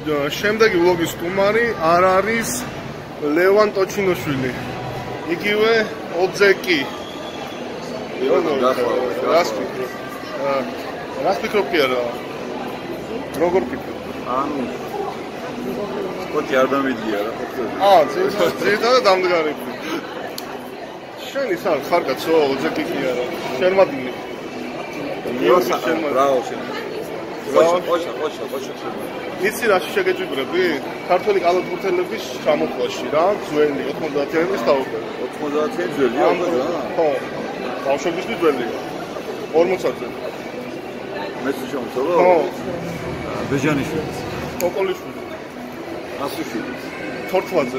შემდეგი ვლოგის სტუმარი არ არის ლევან ტოჩინოშვილი. იგივე ობზეკი. რას ფიქრობ კი არა? როგორ ფიქრობ? ანუ სპორტი არ დამიდია რა ხო? ძირითადად დამდგარები. შენ ის არ ხარ კაცო, ობზეკი კი არა. შერმადინი. ბრავო შენ. ოჩა. იცი რა შეგეჭიბრები? ქართველი კალათბურთელების ჩამოყვაში რა, ძველი 90-იანების თაობა. 90-იანი ძველია რა? ხო. ბავშვებისთვის ძველია. 40-ზე. მეც შემოწოვა? ხო. ბეჟანიშვილი. კოკოლიშვილი. ასუშვილი. თორთვაძე.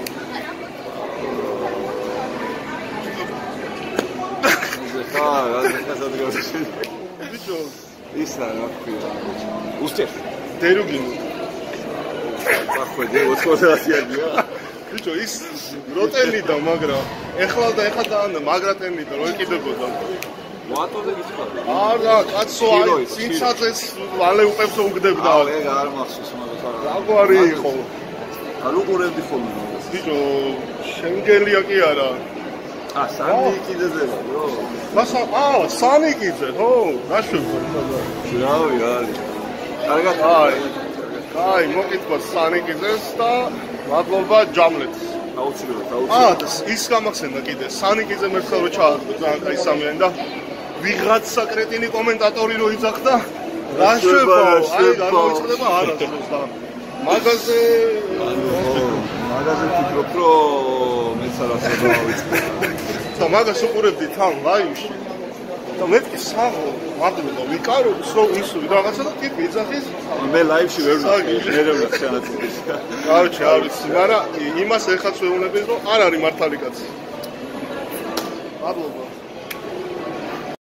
რა გასადგავდა. ბიჭო, ისა რა ქვია? უსტერ. დერუგინი. ახვედი 90-იანია. ბიჭო, ის როტენიდა, მაგრამ ეხლა და მაგრატენიდა, რო ეკიდებოდა. ვატოზე გიცხადა. არა, კაცო, აი, ცინცაძეს ვალეუპებს უგდებდა. ეგ არ მახსოვს მაგას არა. რაგვარი იყო? არ უყურებდი ხოლმე მაგას. ბიჭო, შენგელია კი არა. სანიკიძეზე ბრო. მასა, სანიკიძე, ხო? ნაშვება. რავი, არის. კარგად. აი, მოკითხვა სანიკიძეს და მადლობა ჯამლეთს. აუცილებლად. ის გამახსენდა კიდე, სანიკიძე მერცხალ რო ჩააწყდა ძალიან კაი სამიანი და ვიღაცა კრეტინი კომენტატორი რო იძახდა, რა შვება, აი, გამოიწყდება არასდროს და მაგაზე ფიქრობ, რომ მეც არასდროს დავიწყე. და მაგას უყურებდი თან ლაივში. და მეთქი საღო, მადლობა, ვიკაროს რო ის რაღაცა და ტიპი იძახის. მე ლაივში ვერ ვიყავი, მე ვერ ვიყავი ჩანაწერი. კაროჩე, არ ვიცი, მაგრამ იმას ეხაც ვეუბნები, რომ არ არის მართალი კაცი. მადლობა.